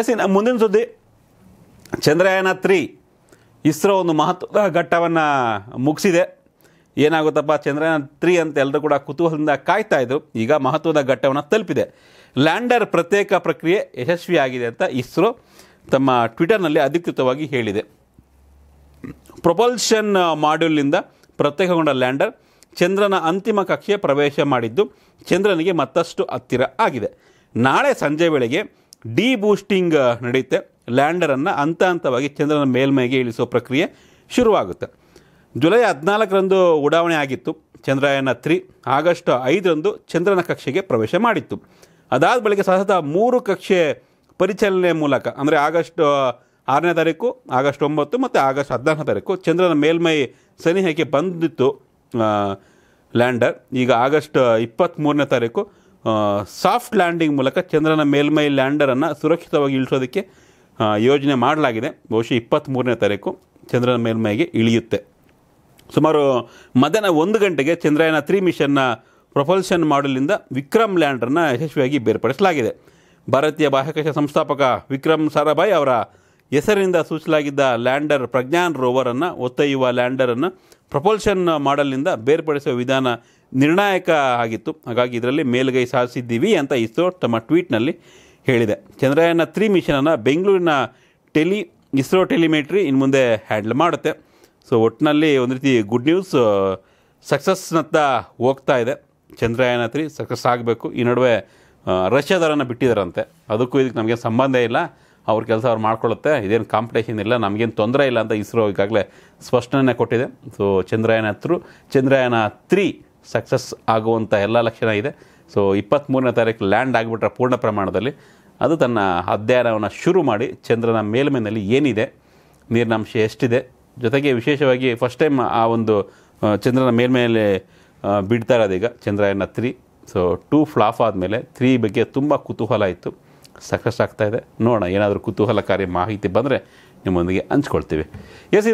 ಇನ್ನು ಮುಂದಿನ ಸುದ್ದಿ, ಚಂದ್ರಯಾನ-3 ಇಸ್ರೋ ಒಂದು ಮಹತ್ವದ ಘಟ್ಟವನ್ನು ಮುಗಿಸಿದೆ. ಏನಾಗುತ್ತಪ್ಪ ಚಂದ್ರಯಾನ-3 ಅಂತ ಎಲ್ಲರೂ ಕೂಡ ಕುತೂಹಲದಿಂದ ಕಾಯ್ತಾ ಇದ್ರು. ಈಗ ಮಹತ್ವದ ಘಟ್ಟವನ್ನು ತಲುಪಿದೆ. ಲ್ಯಾಂಡರ್ ಪ್ರತ್ಯೇಕ ಪ್ರಕ್ರಿಯೆ ಯಶಸ್ವಿಯಾಗಿದೆ ಅಂತ ಇಸ್ರೋ ತಮ್ಮ ಟ್ವಿಟರ್ನಲ್ಲಿ ಅಧಿಕೃತವಾಗಿ ಹೇಳಿದೆ. ಪ್ರೊಪಲ್ಷನ್ ಮಾಡ್ಯೂಲ್ನಿಂದ ಪ್ರತ್ಯೇಕಗೊಂಡ ಲ್ಯಾಂಡರ್ ಚಂದ್ರನ ಅಂತಿಮ ಕಕ್ಷೆ ಪ್ರವೇಶ ಮಾಡಿದ್ದು ಚಂದ್ರನಿಗೆ ಮತ್ತಷ್ಟು ಹತ್ತಿರ ಆಗಿದೆ. ನಾಳೆ ಸಂಜೆ ವೇಳೆಗೆ ಬೂಸ್ಟಿಂಗ್ ನಡೆಯುತ್ತೆ. ಲ್ಯಾಂಡರನ್ನು ಹಂತ ಹಂತವಾಗಿ ಚಂದ್ರನ ಮೇಲ್ಮೈಗೆ ಇಳಿಸುವ ಪ್ರಕ್ರಿಯೆ ಶುರುವಾಗುತ್ತೆ. ಜುಲೈ 14ರಂದು ಉಡಾವಣೆ ಆಗಿತ್ತು. ಚಂದ್ರಯಾನ-3 ಆಗಸ್ಟ್ 5ರಂದು ಚಂದ್ರನ ಕಕ್ಷೆಗೆ ಪ್ರವೇಶ ಮಾಡಿತ್ತು. ಅದಾದ ಬಳಿಕ ಸತತ 3 ಕಕ್ಷೆ ಪರಿಚಾಲನೆ ಮೂಲಕ ಅಂದರೆ ಆಗಸ್ಟ್ 6ನೇ ತಾರೀಕು, ಆಗಸ್ಟ್ 9 ಮತ್ತು ಆಗಸ್ಟ್ 14ನೇ ತಾರೀಕು ಚಂದ್ರನ ಮೇಲ್ಮೈ ಸನಿಹಕ್ಕೆ ಬಂದಿತ್ತು ಲ್ಯಾಂಡರ್. ಈಗ ಆಗಸ್ಟ್ 23ನೇ ತಾರೀಕು ಸಾಫ್ಟ್ ಲ್ಯಾಂಡಿಂಗ್ ಮೂಲಕ ಚಂದ್ರನ ಮೇಲ್ಮೈ ಲ್ಯಾಂಡರನ್ನು ಸುರಕ್ಷಿತವಾಗಿ ಇಳಿಸೋದಕ್ಕೆ ಯೋಜನೆ ಮಾಡಲಾಗಿದೆ. ಬಹುಶಃ 23ನೇ ತಾರೀಕು ಚಂದ್ರನ ಮೇಲ್ಮೈಗೆ ಇಳಿಯುತ್ತೆ. ಸುಮಾರು ಮಧ್ಯಾಹ್ನ 1 ಗಂಟೆಗೆ ಚಂದ್ರಯಾನ-3 ಮಿಷನ್ನ ಪ್ರೊಪಲ್ಷನ್ ಮಾಡ್ಯೂಲ್ನಿಂದ ವಿಕ್ರಮ್ ಲ್ಯಾಂಡರ್ನ ಯಶಸ್ವಿಯಾಗಿ ಬೇರ್ಪಡಿಸಲಾಗಿದೆ. ಭಾರತೀಯ ಬಾಹ್ಯಾಕಾಶ ಸಂಸ್ಥಾಪಕ ವಿಕ್ರಮ್ ಸಾರಾಭಾಯ್ ಅವರ ಹೆಸರಿನಿಂದ ಸೂಚಿಸಲಾಗಿದ್ದ ಲ್ಯಾಂಡರ್ ಪ್ರಜ್ಞಾನ್ ರೋವರನ್ನು ಹೊತ್ತೊಯ್ಯುವ ಲ್ಯಾಂಡರನ್ನು ಪ್ರೊಪಲ್ಷನ್ ಮಾಡಲ್ನಿಂದ ಬೇರ್ಪಡಿಸುವ ವಿಧಾನ ನಿರ್ಣಾಯಕ ಆಗಿತ್ತು. ಹಾಗಾಗಿ ಇದರಲ್ಲಿ ಮೇಲುಗೈ ಸಾಧಿಸಿದ್ದೀವಿ ಅಂತ ಇಸ್ರೋ ತಮ್ಮ ಟ್ವೀಟ್ನಲ್ಲಿ ಹೇಳಿದೆ. ಚಂದ್ರಯಾನ-3 ಮಿಷನನ್ನು ಬೆಂಗಳೂರಿನ ಇಸ್ರೋ ಟೆಲಿಮೆಟ್ರಿ ಇನ್ನು ಮುಂದೆ ಹ್ಯಾಂಡಲ್ ಮಾಡುತ್ತೆ. ಸೊ ಒಟ್ಟಿನಲ್ಲಿ ಒಂದು ರೀತಿ ಗುಡ್ ನ್ಯೂಸ್, ಸಕ್ಸಸ್ನತ್ತ ಹೋಗ್ತಾ ಇದೆ. ಚಂದ್ರಯಾನ-3 ಸಕ್ಸಸ್ ಆಗಬೇಕು. ಈ ನಡುವೆ ರಷ್ಯಾದವರನ್ನು ಬಿಟ್ಟಿದ್ದಾರಂತೆ. ಅದಕ್ಕೂ ಇದಕ್ಕೆ ನಮಗೇನು ಸಂಬಂಧ ಇಲ್ಲ, ಅವ್ರ ಕೆಲಸ ಅವ್ರು ಮಾಡ್ಕೊಳ್ಳುತ್ತೆ, ಇದೇನು ಕಾಂಪಿಟೇಷನ್ ಇಲ್ಲ, ನಮಗೇನು ತೊಂದರೆ ಇಲ್ಲ ಅಂತ ಇಸ್ರೋ ಈಗಾಗಲೇ ಸ್ಪಷ್ಟನೆ ಕೊಟ್ಟಿದೆ. ಸೊ ಚಂದ್ರಯಾನ-3 ಸಕ್ಸಸ್ ಆಗುವಂಥ ಎಲ್ಲ ಲಕ್ಷಣ ಇದೆ. ಸೊ 23ನೇ ತಾರೀಕು ಲ್ಯಾಂಡ್ ಆಗಿಬಿಟ್ರೆ ಪೂರ್ಣ ಪ್ರಮಾಣದಲ್ಲಿ ಅದು ತನ್ನ ಅಧ್ಯಯನವನ್ನು ಶುರು ಮಾಡಿ ಚಂದ್ರನ ಮೇಲ್ಮೈನಲ್ಲಿ ಏನಿದೆ, ನೀರಿನಾಂಶ ಎಷ್ಟಿದೆ, ಜೊತೆಗೆ ವಿಶೇಷವಾಗಿ ಫಸ್ಟ್ ಟೈಮ್ ಆ ಒಂದು ಚಂದ್ರನ ಮೇಲ್ಮೇಲೆ ಬಿಡ್ತಾ ಇರೋದು ಈಗ ಚಂದ್ರಯಾನ-3. ಸೊ 2 ಫ್ಲಾಪ್ ಆದಮೇಲೆ 3 ಬಗ್ಗೆ ತುಂಬ ಕುತೂಹಲ ಇತ್ತು. ಸಕ್ಸಸ್ ಆಗ್ತಾಯಿದೆ. ನೋಡೋಣ, ಏನಾದರೂ ಕುತೂಹಲಕಾರಿ ಮಾಹಿತಿ ಬಂದರೆ ನಿಮ್ಮೊಂದಿಗೆ ಹಂಚ್ಕೊಳ್ತೀವಿ.